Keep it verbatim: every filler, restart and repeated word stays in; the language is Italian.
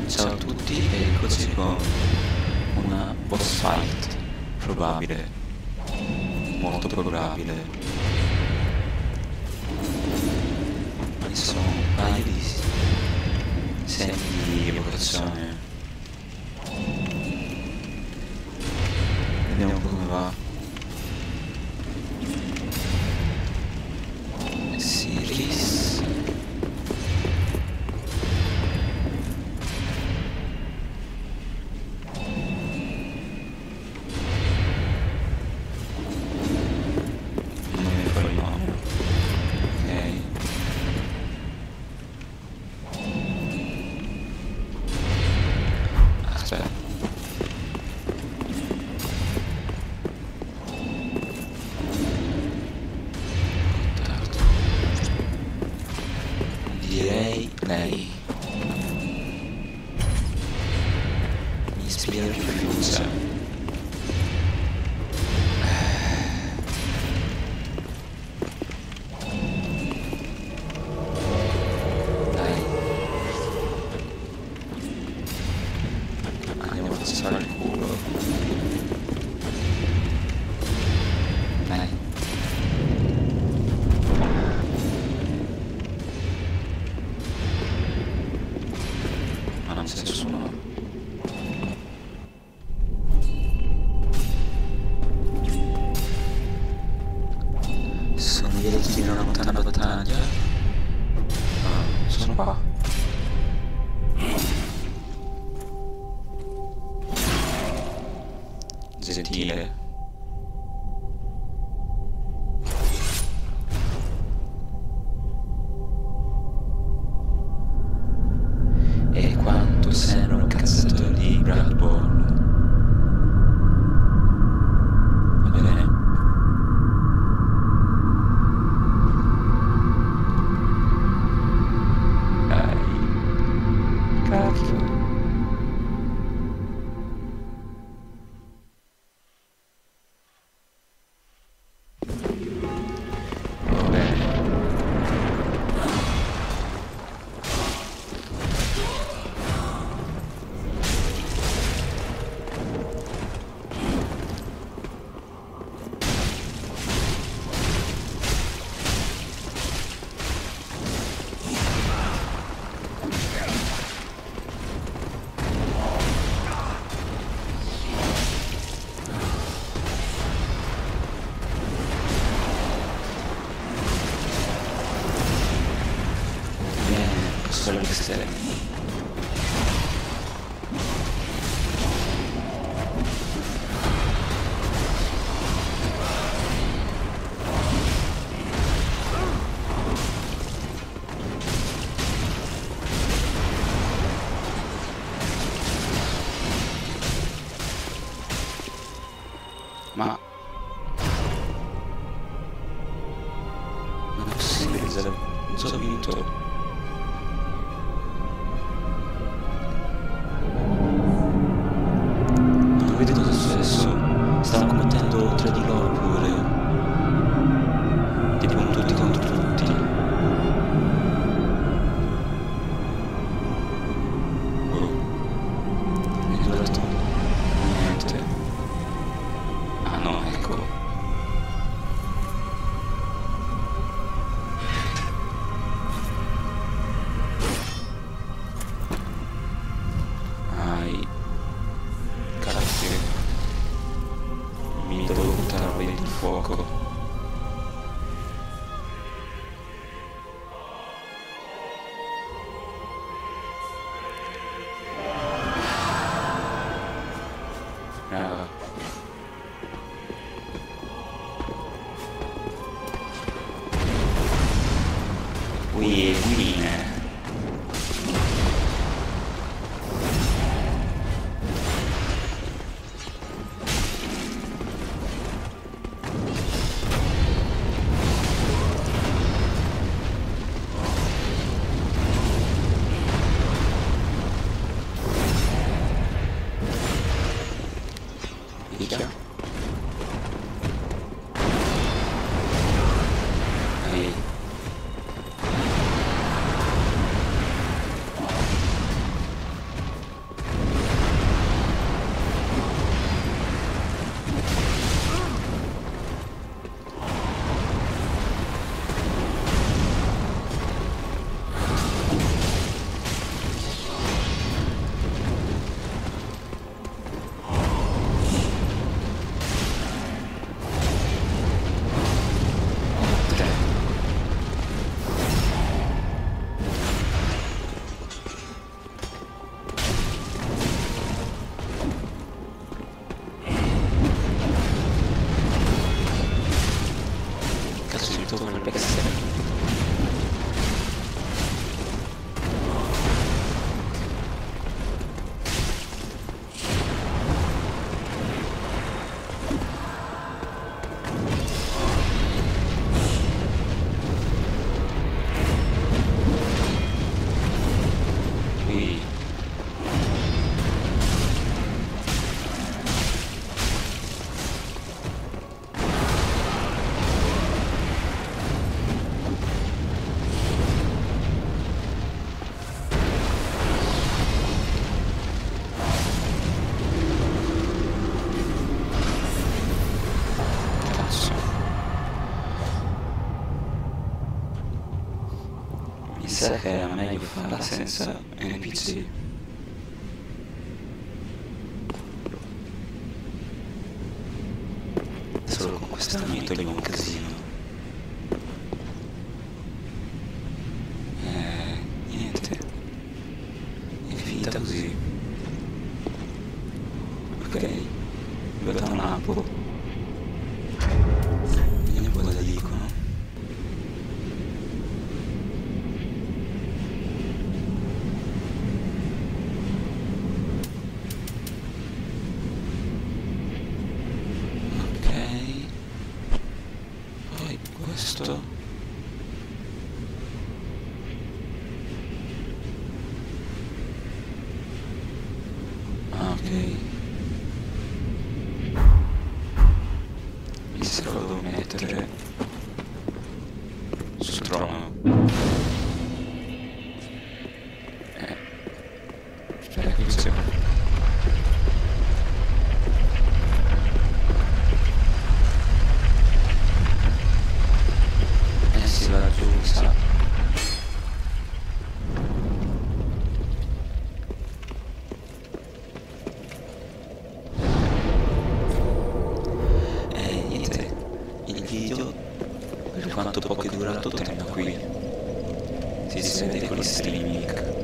Ciao a tutti e eccoci con una boss fight probabile, molto probabile. Ci sono un paio di segni di evocazione. Vediamo un po' come va. Siris. Non mi ricordo il nome. Ok. Aspetta. Contatto. Direi lei. Mi ispira più fiducia. Dai. Andiamo a passare il culo. Dai. Ma non c'è nessuno. Sono gli eletti di una lontana battaglia. Ah, sono qua. Gentile. E quanto sembra un cacciatore di Bloodborne. Va bene. Dai. Cacchio. Va bene. Bene, solo le stelle. Ma non è possibile, già, già vinto. Non vedo cosa è successo. Stanno combattendo tra di loro pure. Tipo un tutti contro tutti. Oh. È durato niente. Ah no, ecco. sa che era meglio farla senza N P C. Solo con quest'arma mi toglievo un casino. E niente. È finita così. Ok. Vedo un appo. Vediamo cosa dicono. Questo ah, ok, mi sa che lo devo mettere sul trono. Eh, spera che sia. Laggiù, sa. E niente, il video, per quanto poco è durato, termina qui. Ci si vede con gli streaming.